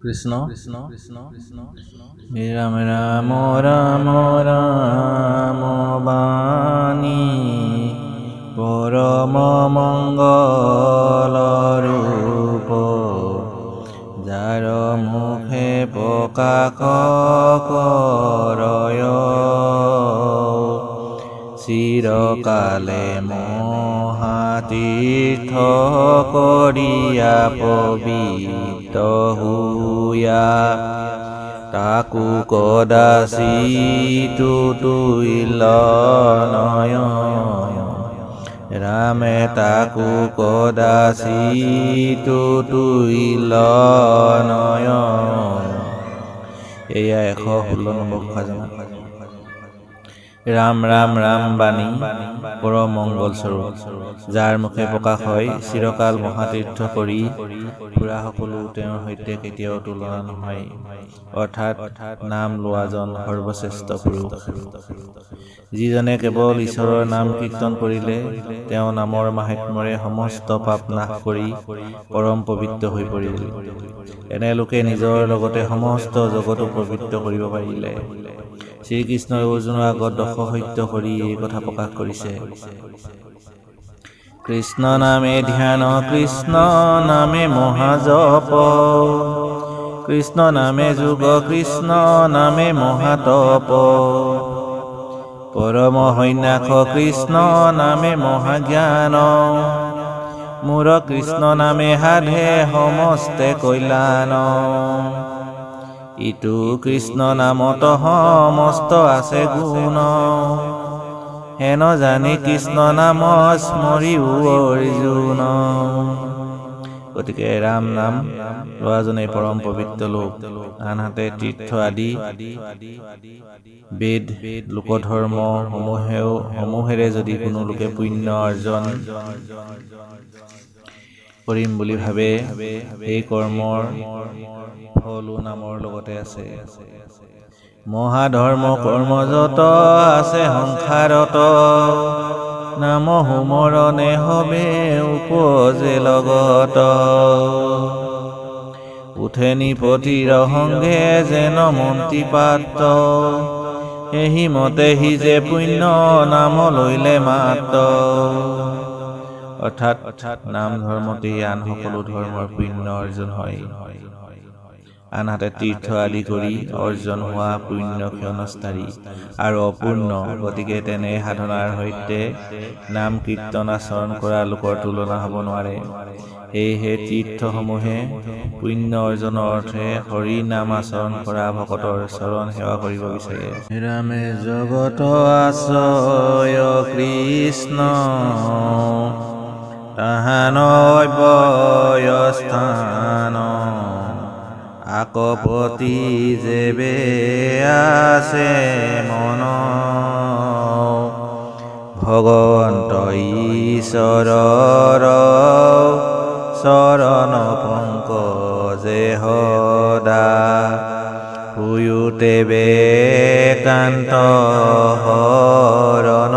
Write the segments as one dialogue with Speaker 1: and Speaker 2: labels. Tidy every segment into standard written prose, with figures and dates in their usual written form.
Speaker 1: কৃষ্ণ ৰাম ৰাম ৰাম ৰাম বাণী পৰম মঙ্গল ৰূপ যাৰ মুখে প্ৰকাশ কৰয় চিৰকালে মহাতীৰ্থ কৰিয়া পবিত্ৰ হুয়া তাকো কদাচিতো তুইল নয়ন ৰামে তাকো কদাচিতো তুইল নয়ন। এয়া 116 নম্বৰ খজনা। ৰাম ৰাম ৰাম বাণী পৰম মংগল স্বৰূপ যাৰ মুখে প্ৰকাশ হয় চিৰকাল মহাতীৰ্থ কৰি ফুৰা সকলো তেওঁৰ সৈতে কেতিয়াও তুলনা নহয়, অৰ্থাৎ নাম লোৱাজন সৰ্বশ্ৰেষ্ঠ পুৰুষ। যিজনে কেৱল ঈশ্বৰৰ নাম কীৰ্তন কৰিলে তেওঁ নামৰ মাহাত্ম্যৰে সমস্ত পাপ নাশ কৰি পৰম পবিত্ৰ হৈ পৰিল। এনে লোকে নিজৰ লগতে সমস্ত জগতো পবিত্ৰ কৰিব পাৰিলে। শ্ৰীকৃষ্ণই অৰ্জুনৰ আগত দশসত্য কৰি এই কথা প্ৰকাশ কৰিছে। কৃষ্ণ নামে ধ্যান, কৃষ্ণ নামে মহাজপ, কৃষ্ণ নামে যোগ, কৃষ্ণ নামে মহাতপ, পৰম সন্ন্যাস কৃষ্ণ নামে মহাজ্ঞান, মোৰ কৃষ্ণ নামে সাধে সমস্তে কল্যাণ। ইটো কৃষ্ণ নামত সমস্ত আছে গুণ, হেন জানি কৃষ্ণ নাম স্মৰিও অৰ্জুন। গতিকে ৰাম নাম লোৱাজনে পৰম পবিত্ৰ লোক। আনহাতে তীৰ্থ আদি বেদ লোকধৰ্ম সমূহেৰে যদি কোনো লোকে পুণ্য অৰ্জন কৰিম বুলি ভাবে, এই কৰ্মৰ ফলো নামৰ লগতে আছে। মহাধৰ্ম কৰ্ম যত আছে সংসাৰত, নাম সুমৰণে হবে উপজে লগত। উঠে নিপতিৰ সংগে যেন মন্ত্ৰী পাত্ৰ, এহি মতে সি যে পুণ্য নাম লৈলে মাত্ৰ। অৰ্থাৎ নাম ধৰ্মতে আন সকলো ধৰ্মৰ পুণ্য অৰ্জন হয়। আনহাতে তীৰ্থ আদি কৰি অৰ্জন হোৱা পুণ্য ক্ষণস্থায়ী আৰু অপূৰ্ণ। গতিকে তেনে সাধনাৰ সৈতে নাম কীৰ্তন আচৰণ কৰা লোকৰ তুলনা হ'ব নোৱাৰে। সেয়েহে তীৰ্থসমূহে পুণ্য অৰ্জনৰ অৰ্থে হৰি নাম আচৰণ কৰা ভকতৰ চৰণ সেৱা কৰিব বিচাৰে। ৰামে জগত আশ্ৰয় কৃষ্ণ, তাহান অভয়স্থান, আকপতি যেবে আছে মন, ভগৱন্ত ঈশ্বৰৰ চৰণ পংকজে সদা, হুয়ুতে বেকান্ত হৰণ,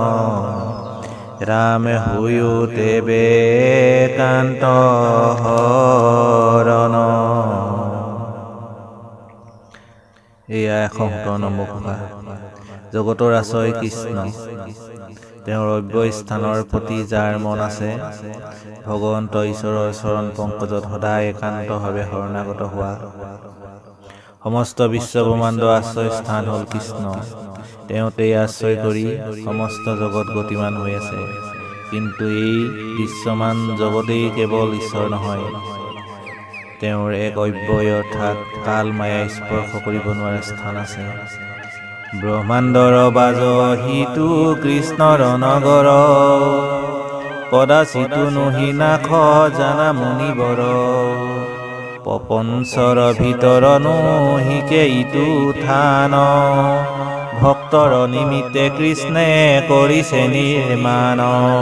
Speaker 1: ৰামে হুয়ুতে বেকান্ত হৰণ। এয়া 117 নম্বৰ কথা। জগতৰ আশ্ৰয় কৃষ্ণ, তেওঁৰ অভয়স্থানৰ প্ৰতি যাৰ মন আছে, ভগৱন্ত ঈশ্বৰৰ চৰণ পংকজত সদায় একান্তভাৱে শৰণাগত হোৱা। সমস্ত বিশ্ব ব্ৰহ্মাণ্ডৰ আশ্ৰয় স্থান হ'ল কৃষ্ণ। তেওঁতেই আশ্ৰয় কৰি সমস্ত জগত গতিমান হৈ আছে। কিন্তু এই দৃশ্যমান জগতেই কেৱল ঈশ্বৰ নহয়, তেওঁৰ এক অব্যয় অৰ্থাৎ কাল মায়াই স্পৰ্শ কৰিব নোৱাৰা স্থান আছে। ব্ৰহ্মাণ্ডৰ বাজ সিটো কৃষ্ণৰ নগৰ, কদাচিতো নহি নাশ জানা মুনিবৰ, প্ৰপঞ্চৰ ভিতৰ নহিকে ইটো থান, ভক্তৰ নিমিত্তে কৃষ্ণে কৰিছে নিৰ্মাণ।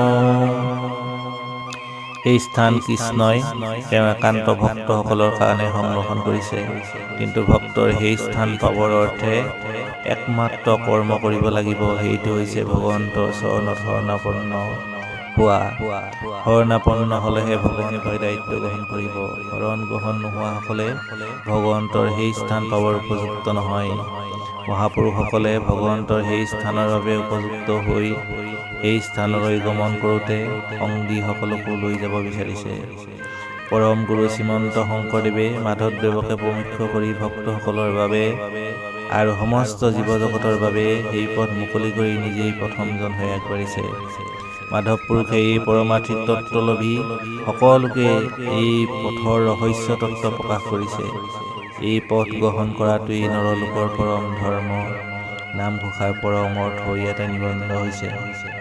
Speaker 1: এই স্থান কৃষ্ণই তেওঁ একান্ত ভক্তসকলৰ কাৰণে সংৰক্ষণ কৰিছে। কিন্তু ভক্তৰ সেই স্থান পাবৰ অৰ্থে একমাত্ৰ কৰ্ম কৰিব লাগিব, সেইটো হৈছে ভগৱন্তৰ চৰণত শৰণাপন্ন হোৱা। শৰণাপন্ন হ'লেহে ভগৱন্তই দায়িত্ব গ্ৰহণ কৰিব। শৰণ গ্ৰহণ নোহোৱাসকলে ভগৱন্তৰ সেই স্থান পাবৰ উপযুক্ত নহয়। মহাপুৰুষসকলে ভগৱন্তৰ সেই স্থানৰ বাবে উপযুক্ত হৈ সেই স্থানলৈ গমন কৰোঁতে সংগীসকলকো লৈ যাব বিচাৰিছে। পৰম গুৰু শ্ৰীমন্ত শংকৰদেৱে মাধৱদেৱকে প্ৰমুখ্য কৰি ভক্তসকলৰ বাবে আৰু সমস্ত জীৱ জগতৰ বাবে সেই পথ মুকলি কৰি নিজেই প্ৰথমজন হৈ আগবাঢ়িছে। মাধৱ পুৰুষে এই পৰমাৰ্থিক তত্ত্বলোভী সকলোকে এই পথৰ ৰহস্য তত্ত্ব প্ৰকাশ কৰিছে। এই পথ গ্ৰহণ কৰাটোৱেই নৰলোকৰ পৰম ধৰ্ম। নামঘোষাৰ পৰম অৰ্থ ইয়াতে নিবন্ধ হৈছে।